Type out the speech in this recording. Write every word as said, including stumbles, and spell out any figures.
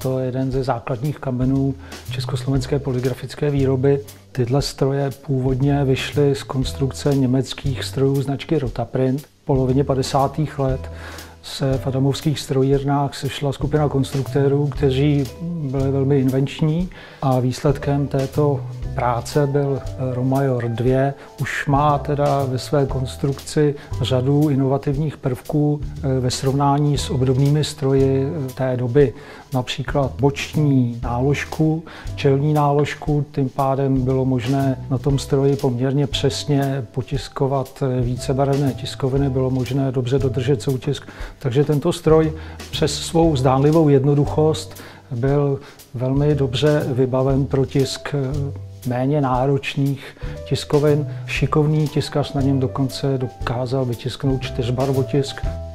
to jeden ze základních kamenů československé polygrafické výroby. Tyhle stroje původně vyšly z konstrukce německých strojů značky Rotaprint. V polovině padesátých let se v adamovských strojírnách sešla skupina konstruktérů, kteří byli velmi invenční a výsledkem této práce byl Romajor dva. Už má teda ve své konstrukci řadu inovativních prvků ve srovnání s obdobnými stroji té doby. Například boční náložku, čelní náložku, tím pádem bylo možné na tom stroji poměrně přesně potiskovat vícebarevné tiskoviny, bylo možné dobře dodržet soutisk. Takže tento stroj přes svou zdánlivou jednoduchost byl velmi dobře vybaven pro tisk méně náročných tiskovin. Šikovný tiskař na něm dokonce dokázal vytisknout čtyřbarvotisk.